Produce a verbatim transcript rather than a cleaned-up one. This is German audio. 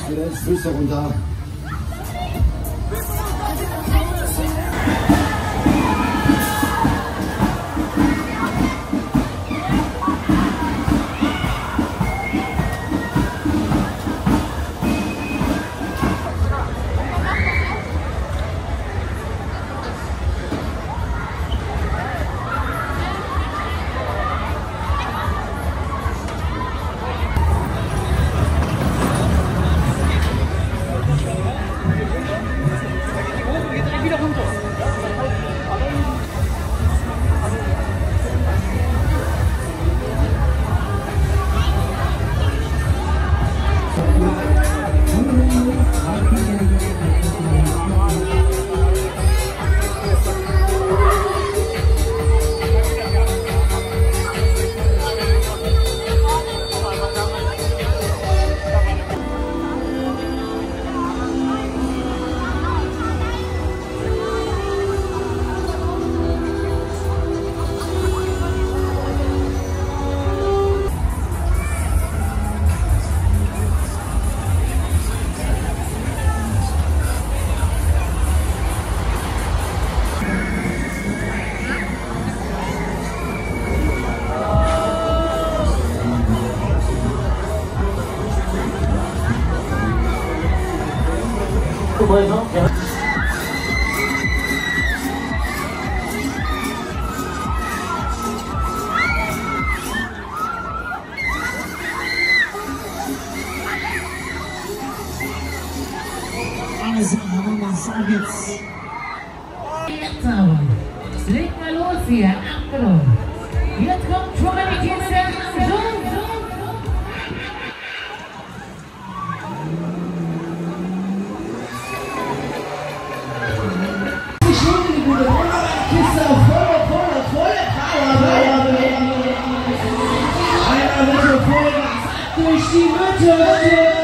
Gesetz, Füße runter. Also, was jetzt? Jetzt aber. Es legt mal los hier. Achtung. Jetzt kommt Troy Kissen. So, so. Die Schulter, die gute Kiste auf voller, voller, voller Power. Einer mit der Vollgas durch die Mitte.